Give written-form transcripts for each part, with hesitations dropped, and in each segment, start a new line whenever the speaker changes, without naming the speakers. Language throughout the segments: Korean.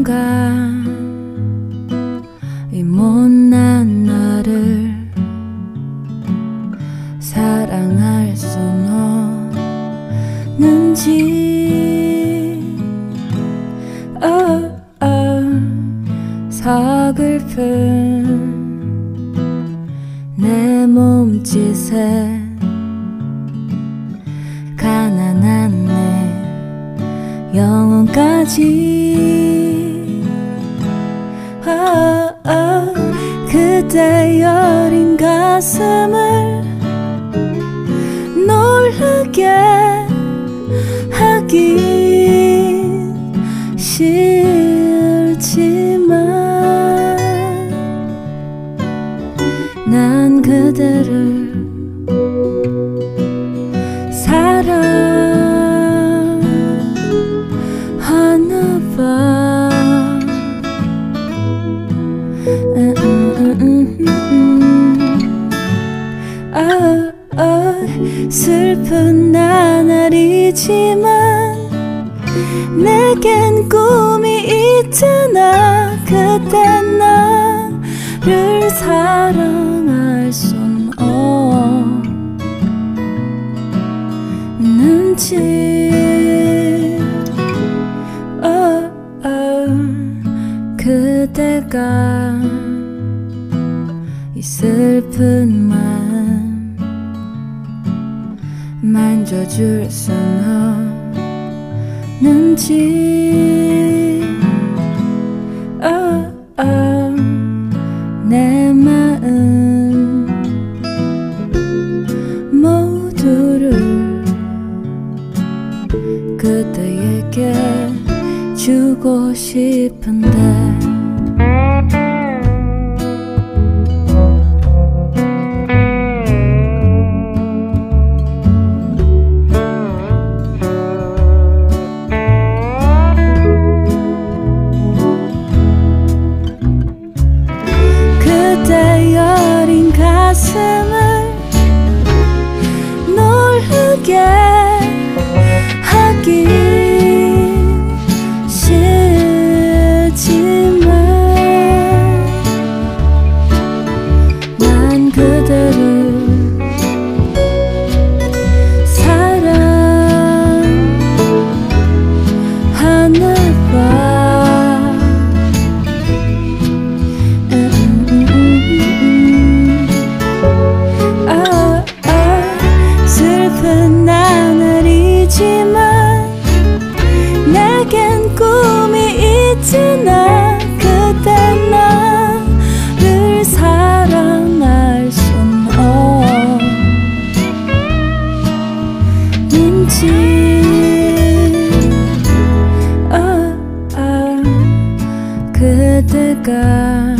언젠가 이 못난 나를 사랑할 순 없는지 서글픈 내 몸짓에 가난한 내 영혼까지 그대 여린 가슴을 놀라게 하긴 싫지만 난 그대를 사랑하나 봐. 슬픈 나날이지만 내겐 꿈이 있잖아. 그대 나를 사랑할 순 없는지 그대가 이 슬픈 마음 만져줄 순 없는지 내 마음 모두를 그대에게 주고 싶은데 그대 여린 가슴을 놀라게 하긴 싫지만 난 그대를 사랑하나 봐. 슬픈 나날이지만 내겐 꿈이 있잖아. 그대 나를 사랑할 순 없는지 그대가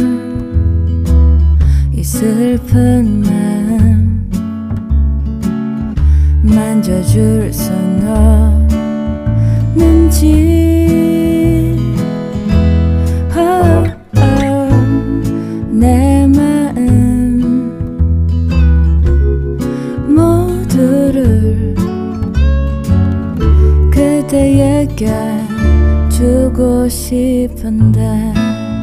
이 슬픈 마음 만져줄 순 없는지 내 마음 모두를 그대에게 주고 싶은데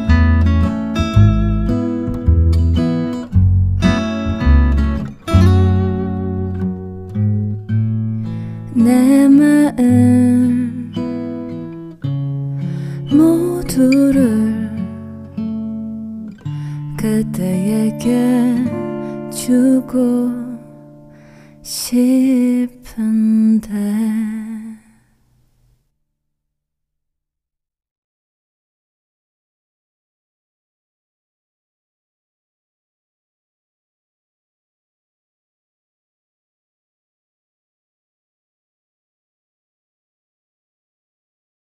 내 마음 모두를 그대에게 주고 싶